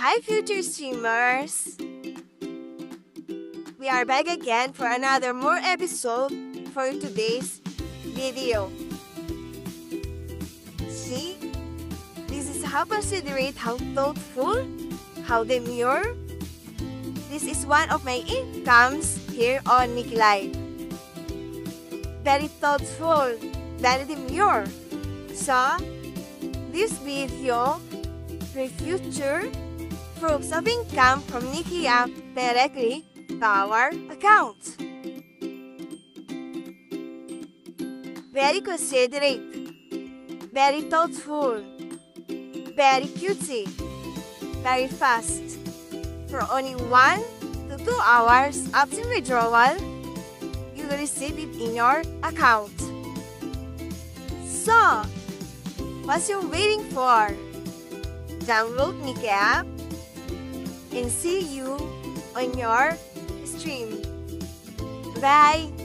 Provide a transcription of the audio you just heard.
Hi future streamers! We are back again for another more episode for today's video. See? This is how considerate, how thoughtful, how demure. This is one of my incomes here on Niki ID. Very thoughtful, very demure. So, this video for future proofs of income from Niki app directly to our account. Very considerate, very thoughtful, very cutesy, very fast. For only 1 to 2 hours after withdrawal, you will receive it in your account. So, what you waiting for? Download Niki app and see you on your stream. Bye!